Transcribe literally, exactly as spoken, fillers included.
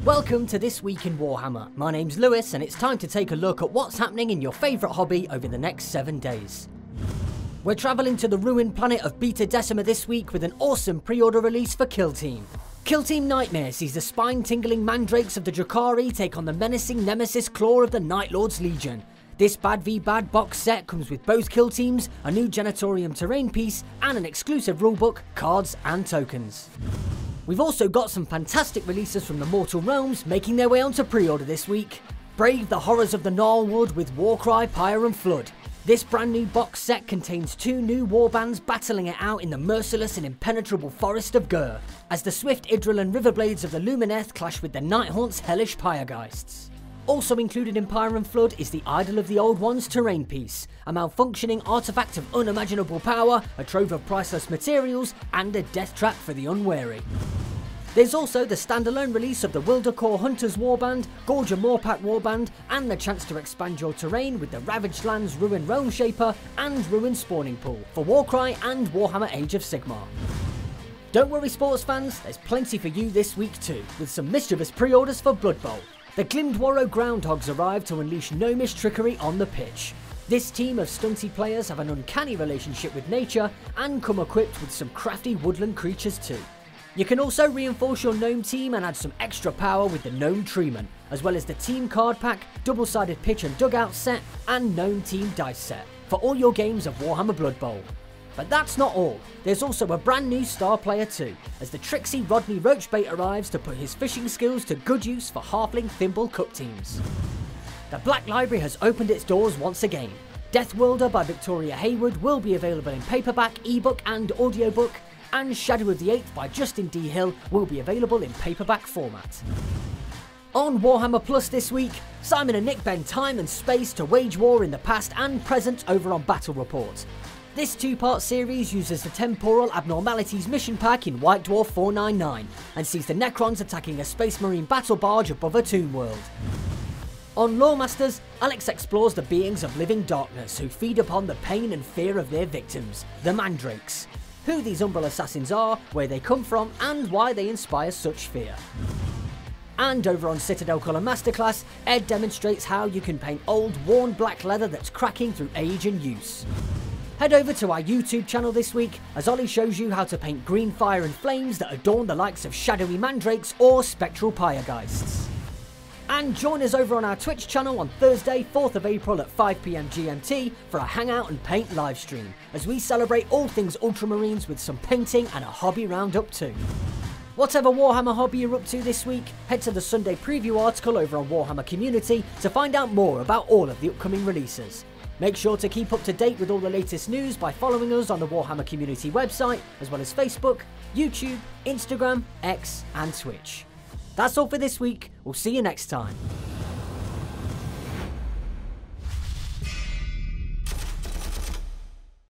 Welcome to This Week in Warhammer. My name's Lewis and it's time to take a look at what's happening in your favourite hobby over the next seven days. We're travelling to the ruined planet of Beta Decima this week with an awesome pre-order release for Kill Team. Kill Team Nightmare sees the spine-tingling mandrakes of the Drukhari take on the menacing nemesis Claw of the Night Lord's Legion. This Bad v Bad box set comes with both Kill Teams, a new Genitorium terrain piece, and an exclusive rulebook, cards and tokens. We've also got some fantastic releases from the Mortal Realms making their way onto pre-order this week. Brave the horrors of the Gnarlwood with Warcry, Pyre and Flood. This brand new box set contains two new warbands battling it out in the merciless and impenetrable forest of Gur, as the swift Idril and Riverblades of the Lumineth clash with the Nighthaunt's hellish Pyregeists. Also included in Pyre and Flood is the Idol of the Old Ones terrain piece, a malfunctioning artifact of unimaginable power, a trove of priceless materials, and a death trap for the unwary. There's also the standalone release of the Wildercore Hunters Warband, Gorger Moorpack Warband, and the chance to expand your terrain with the Ravaged Lands Ruined Realm Shaper and Ruined Spawning Pool for Warcry and Warhammer Age of Sigmar. Don't worry sports fans, there's plenty for you this week too, with some mischievous pre-orders for Blood Bowl. The Glimdwarrow Groundhogs arrive to unleash gnomish trickery on the pitch. This team of stunty players have an uncanny relationship with nature and come equipped with some crafty woodland creatures too. You can also reinforce your gnome team and add some extra power with the Gnome Treeman, as well as the team card pack, double-sided pitch and dugout set, and gnome team dice set, for all your games of Warhammer Blood Bowl. But that's not all, there's also a brand new star player too, as the tricksy Rodney Roachbait arrives to put his fishing skills to good use for Halfling Thimble Cup teams. The Black Library has opened its doors once again. Deathworlder by Victoria Hayward will be available in paperback, ebook and audiobook, and Shadow of the Eighth by Justin D. Hill will be available in paperback format. On Warhammer Plus this week, Simon and Nick bend time and space to wage war in the past and present over on Battle Report. This two-part series uses the Temporal Abnormalities mission pack in White Dwarf four ninety-nine and sees the Necrons attacking a Space Marine battle barge above a tomb world. On Lawmasters, Alex explores the beings of living darkness who feed upon the pain and fear of their victims, the Mandrakes. Who these Umbral assassins are, where they come from, and why they inspire such fear. And over on Citadel Colour Masterclass, Ed demonstrates how you can paint old, worn black leather that's cracking through age and use. Head over to our YouTube channel this week, as Ollie shows you how to paint green fire and flames that adorn the likes of shadowy mandrakes or spectral pyregeists. And join us over on our Twitch channel on Thursday, fourth of April at five p m G M T for a Hangout and Paint livestream, as we celebrate all things Ultramarines with some painting and a hobby roundup too. Whatever Warhammer hobby you're up to this week, head to the Sunday preview article over on Warhammer Community to find out more about all of the upcoming releases. Make sure to keep up to date with all the latest news by following us on the Warhammer Community website, as well as Facebook, YouTube, Instagram, X and Twitch. That's all for this week, we'll see you next time.